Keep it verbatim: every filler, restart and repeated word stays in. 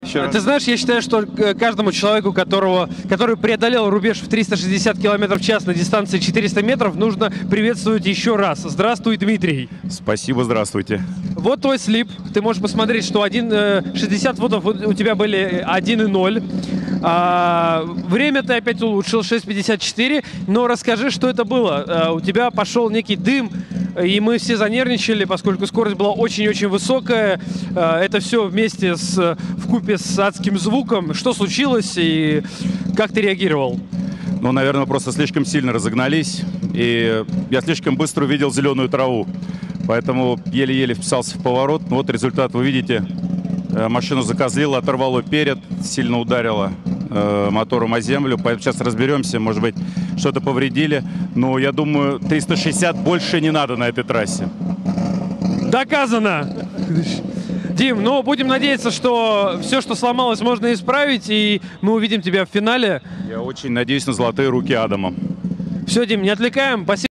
Ты знаешь, я считаю, что каждому человеку, которого, который преодолел рубеж в триста шестьдесят километров в час на дистанции четыреста метров, нужно приветствовать еще раз. Здравствуй, Дмитрий. Спасибо, здравствуйте. Вот твой слип. Ты можешь посмотреть, что шестьдесят футов у тебя были один и ноль. А, время ты опять улучшил, шесть пятьдесят четыре. Но расскажи, что это было. А, у тебя пошел некий дым, и мы все занервничали, поскольку скорость была очень-очень высокая. А, это все вместе с, вкупе с адским звуком. Что случилось и как ты реагировал? Ну, наверное, просто слишком сильно разогнались, и я слишком быстро увидел зеленую траву. Поэтому еле-еле вписался в поворот. Ну, вот результат вы видите. Машину закозлила, оторвало перед, сильно ударило э, мотором о землю. Поэтому сейчас разберемся, может быть, что-то повредили. Но я думаю, триста шестьдесят больше не надо на этой трассе. Доказано! Дим, ну будем надеяться, что все, что сломалось, можно исправить, и мы увидим тебя в финале. Я очень надеюсь на золотые руки Адама. Все, Дим, не отвлекаем. Спасибо.